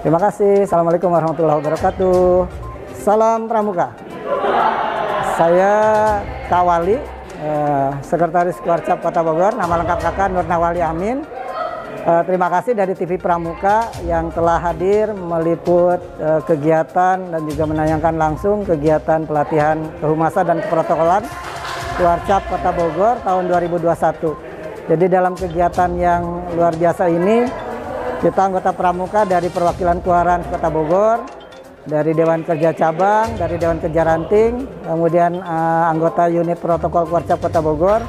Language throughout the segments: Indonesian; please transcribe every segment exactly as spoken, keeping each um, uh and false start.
Terima kasih. Assalamualaikum warahmatullahi wabarakatuh. Salam Pramuka. Saya Kawali, eh, Sekretaris Kuarcap Kota Bogor. Nama lengkap Kakak Nurnawali Amin. Eh, terima kasih dari T V Pramuka yang telah hadir meliput eh, kegiatan dan juga menayangkan langsung kegiatan pelatihan kehumasan dan keprotokolan Kuarcap Kota Bogor tahun dua ribu dua puluh satu. Jadi dalam kegiatan yang luar biasa ini, kita anggota Pramuka dari perwakilan Kuarans Kota Bogor, dari Dewan Kerja Cabang, dari Dewan Kerja Ranting, kemudian eh, anggota unit protokol Kuarcap Kota Bogor,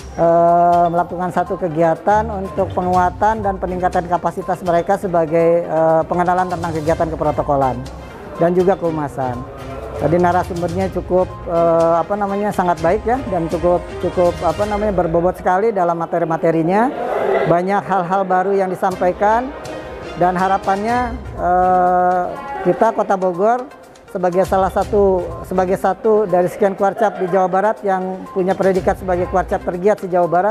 eh, melakukan satu kegiatan untuk penguatan dan peningkatan kapasitas mereka sebagai eh, pengenalan tentang kegiatan keprotokolan dan juga kehumasan. Tadi narasumbernya cukup eh, apa namanya sangat baik ya, dan cukup cukup apa namanya berbobot sekali dalam materi-materinya. Banyak hal-hal baru yang disampaikan, dan harapannya eh, kita Kota Bogor sebagai salah satu sebagai satu dari sekian Kuarcap di Jawa Barat yang punya predikat sebagai Kuarcap tergiat di Jawa Barat,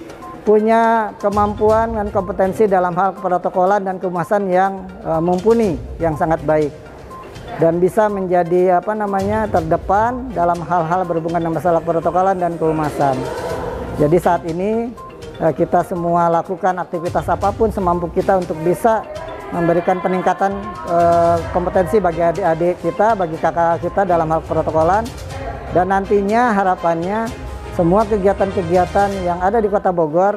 punya kemampuan dan kompetensi dalam hal keprotokolan dan kehumasan yang uh, mumpuni, yang sangat baik, dan bisa menjadi apa namanya terdepan dalam hal-hal berhubungan dengan masalah keprotokolan dan kehumasan. Jadi saat ini uh, kita semua lakukan aktivitas apapun semampu kita untuk bisa memberikan peningkatan uh, kompetensi bagi adik-adik kita, bagi kakak kita dalam hal protokolan, dan nantinya harapannya semua kegiatan-kegiatan yang ada di Kota Bogor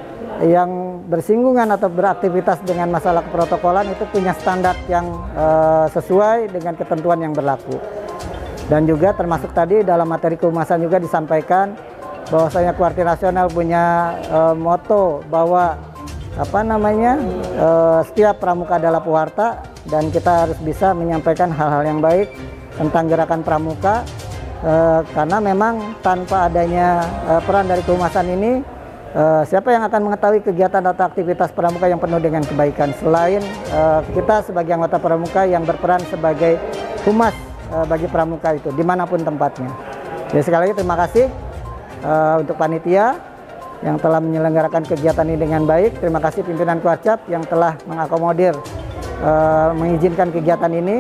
yang bersinggungan atau beraktivitas dengan masalah keprotokolan itu punya standar yang uh, sesuai dengan ketentuan yang berlaku. Dan juga termasuk tadi dalam materi kehumasan juga disampaikan bahwasanya Kuarti Nasional punya uh, moto bahwa apa namanya uh, setiap pramuka adalah pewarta, dan kita harus bisa menyampaikan hal-hal yang baik tentang gerakan pramuka, uh, karena memang tanpa adanya uh, peran dari kehumasan ini, uh, siapa yang akan mengetahui kegiatan atau aktivitas pramuka yang penuh dengan kebaikan selain uh, kita sebagai anggota pramuka yang berperan sebagai humas uh, bagi pramuka itu dimanapun tempatnya. Jadi sekali lagi terima kasih uh, untuk panitia yang telah menyelenggarakan kegiatan ini dengan baik. Terima kasih pimpinan Kuarcap yang telah mengakomodir, uh, mengizinkan kegiatan ini.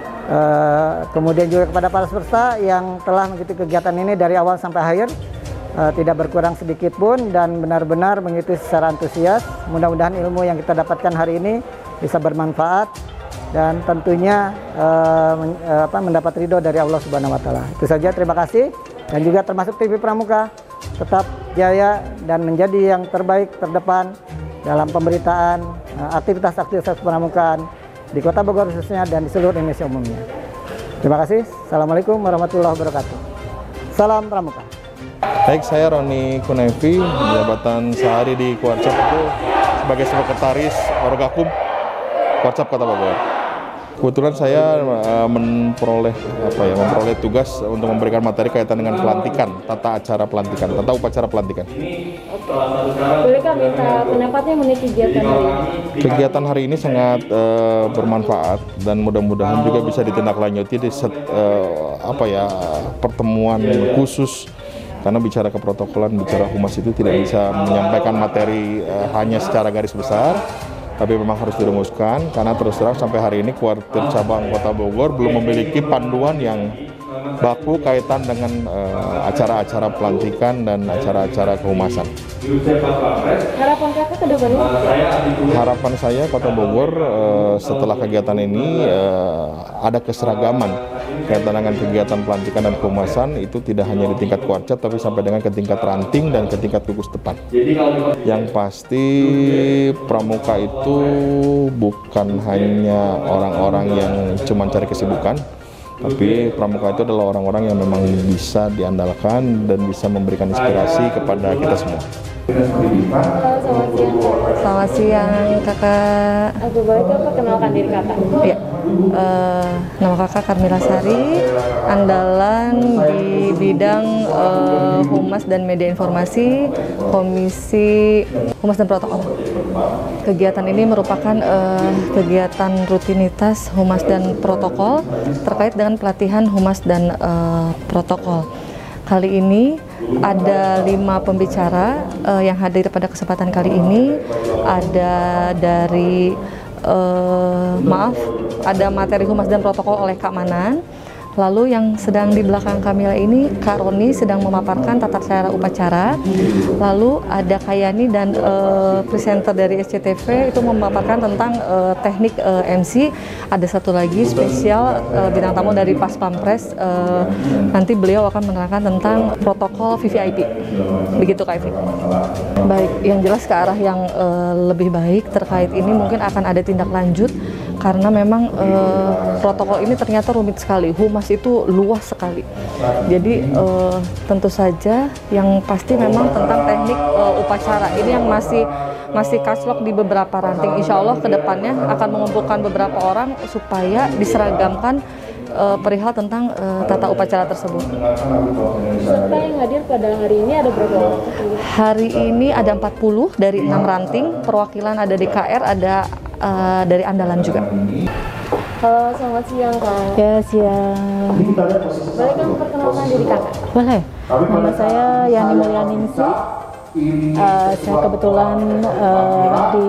Uh, kemudian juga kepada para peserta yang telah mengikuti kegiatan ini dari awal sampai akhir, uh, tidak berkurang sedikit pun dan benar-benar mengikuti secara antusias. Mudah-mudahan ilmu yang kita dapatkan hari ini bisa bermanfaat dan tentunya uh, men, uh, apa, mendapat ridho dari Allah Subhanahu Wa Taala. Itu saja, terima kasih, dan juga termasuk T V Pramuka tetap jaya dan menjadi yang terbaik terdepan dalam pemberitaan aktivitas-aktivitas pramukaan di Kota Bogor khususnya dan di seluruh Indonesia umumnya. Terima kasih. Assalamualaikum warahmatullahi wabarakatuh. Salam Pramuka. Baik, saya Roni Kunevi, jabatan sehari di Kuarcap itu sebagai sekretaris Orgakum Kuarcap Kota Bogor. Kebetulan saya uh, memperoleh apa ya memperoleh tugas untuk memberikan materi kaitan dengan pelantikan, tata acara pelantikan, tata upacara pelantikan. Bolehkah minta pendapatnya mengenai kegiatan hari ini? Kegiatan hari ini sangat uh, bermanfaat dan mudah-mudahan juga bisa ditindaklanjuti di set, uh, apa ya pertemuan khusus, karena bicara keprotokolan, bicara humas itu tidak bisa menyampaikan materi uh, hanya secara garis besar, tapi memang harus dirumuskan, karena terus terang sampai hari ini Kuartir Cabang Kota Bogor belum memiliki panduan yang baku kaitan dengan acara-acara uh, pelantikan dan acara-acara kehumasan. Harapan kakak ke depannya? Harapan saya Kota Bogor uh, setelah kegiatan ini uh, ada keseragaman kaitan dengan kegiatan pelantikan dan kehumasan, itu tidak hanya di tingkat Kuarcap tapi sampai dengan ke tingkat ranting dan ke tingkat gugus depan. Yang pasti pramuka itu bukan hanya orang-orang yang cuma cari kesibukan, tapi pramuka itu adalah orang-orang yang memang bisa diandalkan dan bisa memberikan inspirasi kepada kita semua. Selamat siang. Selamat siang, kakak. Aku boleh kakak perkenalkan diri kakak? Ya, uh, nama kakak Karmila Sari, andalan di bidang uh, Humas dan Media Informasi, Komisi Humas dan Protokol. Kegiatan ini merupakan uh, kegiatan rutinitas Humas dan Protokol terkait dengan pelatihan Humas dan uh, Protokol. Kali ini ada lima pembicara uh, yang hadir pada kesempatan kali ini. Ada dari uh, maaf, ada materi humas dan protokol oleh Kak Manan. Lalu yang sedang di belakang Kamila ini, Kak Roni sedang memaparkan tata cara upacara. Lalu ada Kak Yani dan uh, presenter dari S C T V itu memaparkan tentang uh, teknik uh, M C. Ada satu lagi spesial uh, bintang tamu dari Pas Pampres. Uh, nanti beliau akan menerangkan tentang protokol V V I P. Begitu Kak Evi. Baik, yang jelas ke arah yang uh, lebih baik terkait ini mungkin akan ada tindak lanjut. Karena memang uh, protokol ini ternyata rumit sekali, humas itu luas sekali. Jadi uh, tentu saja yang pasti memang tentang teknik uh, upacara ini yang masih masih kaslok di beberapa ranting. Insya Allah kedepannya akan mengumpulkan beberapa orang supaya diseragamkan uh, perihal tentang uh, tata upacara tersebut. Peserta yang hadir pada hari ini ada berapa orang? Hari ini ada empat puluh dari enam ranting, perwakilan ada D K R, ada uh, dari Andalan juga. Halo, selamat siang Kak. Ya, siang. Boleh kamu perkenalkan diri Kakak? Boleh. Nama saya Yani Mulyaningsih. Uh, saya kebetulan uh, di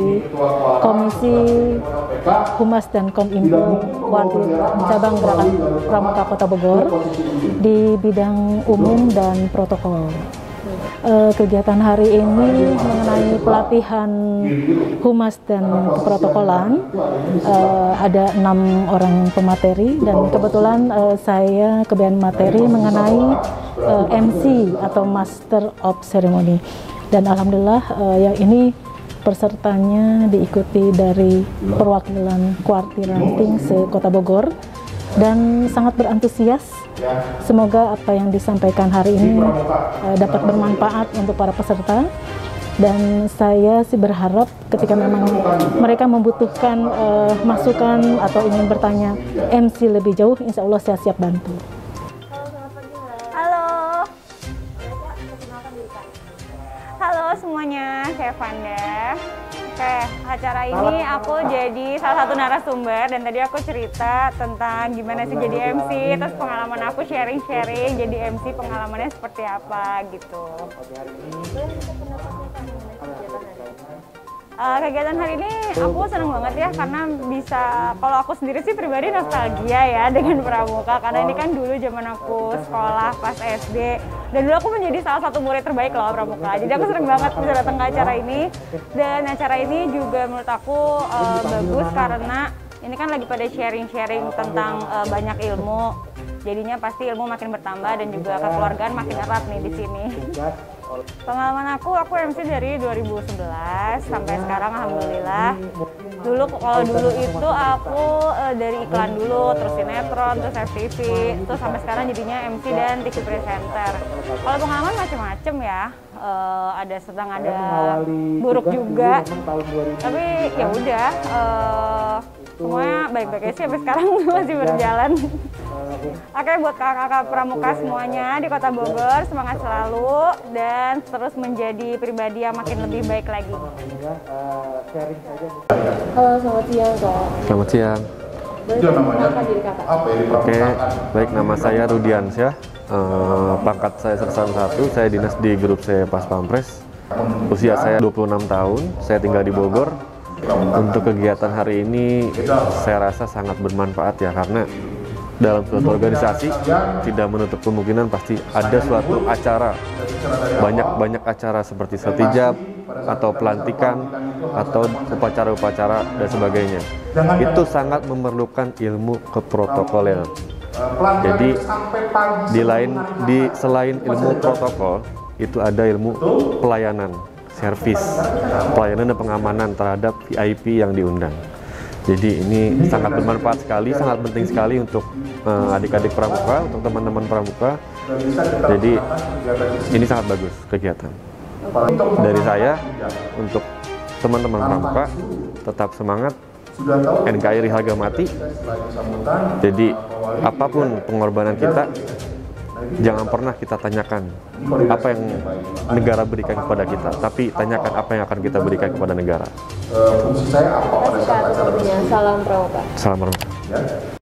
Komisi Humas dan Kominfo Kuartir Cabang Gerakan Pramuka Kota Bogor di bidang umum dan protokol. Uh, kegiatan hari ini mengenai pelatihan humas dan protokolan. Uh, ada enam orang pemateri dan kebetulan uh, saya kebagian materi mengenai uh, M C atau Master of Ceremony. Dan alhamdulillah uh, yang ini pesertanya diikuti dari perwakilan Kuartir Ranting se-Kota Bogor dan sangat berantusias. Semoga apa yang disampaikan hari ini uh, dapat bermanfaat untuk para peserta, dan saya sih berharap ketika memang mereka membutuhkan uh, masukan atau ingin bertanya M C lebih jauh, insya Allah saya siap bantu. Halo, halo semuanya, saya Vanda. Oke, acara ini aku jadi salah satu narasumber dan tadi aku cerita tentang gimana sih jadi M C, terus pengalaman aku sharing-sharing jadi M C, pengalamannya seperti apa gitu. Uh, kegiatan hari ini aku senang banget ya karena bisa, kalau aku sendiri sih pribadi nostalgia ya dengan Pramuka karena ini kan dulu zaman aku sekolah pas S D dan dulu aku menjadi salah satu murid terbaik loh Pramuka, jadi aku senang banget bisa datang ke acara ini. Dan acara ini juga menurut aku uh, bagus karena ini kan lagi pada sharing-sharing tentang uh, banyak ilmu, jadinya pasti ilmu makin bertambah dan juga kekeluargaan makin erat nih di sini. Pengalaman aku, aku M C dari dua ribu sebelas sampai sekarang alhamdulillah. Dulu kalau dulu itu aku uh, dari iklan dulu, terus sinetron, terus F T V, terus sampai sekarang jadinya M C dan T V presenter. Kalau pengalaman macam-macam ya, uh, ada sedang ada buruk juga. Tapi ya udah, uh, semuanya baik-baik aja sih sampai sekarang masih berjalan. Oke, buat kakak-kakak Pramuka semuanya di Kota Bogor, semangat selalu dan terus menjadi pribadi yang makin lebih baik lagi. Halo, selamat siang Kak. Selamat siang. Boleh perkenalkan diri Kakak? Oke, baik, nama saya Rudiansyah. Uh, pangkat saya Sersan satu, saya dinas di grup C Pas Pampres. Usia saya dua puluh enam tahun, saya tinggal di Bogor. Untuk kegiatan hari ini saya rasa sangat bermanfaat ya, karena dalam suatu organisasi tidak menutup kemungkinan pasti ada suatu acara, banyak-banyak acara seperti sertijab atau pelantikan atau upacara-upacara dan sebagainya. Itu sangat memerlukan ilmu keprotokoler. Jadi di lain di selain ilmu protokol itu ada ilmu pelayanan, servis, pelayanan dan pengamanan terhadap V I P yang diundang. Jadi ini sangat bermanfaat sekali, sangat penting sekali untuk adik-adik uh, Pramuka, untuk teman-teman Pramuka. Jadi ini sangat bagus kegiatan. Dari saya, untuk teman-teman Pramuka, tetap semangat, N K R I harga mati. Jadi apapun pengorbanan kita, jangan pernah kita tanyakan apa yang negara berikan kepada kita, tapi tanyakan apa yang akan kita berikan kepada negara. Terima kasih Kak atas waktunya. Salam Pramuka. Salam Pramuka.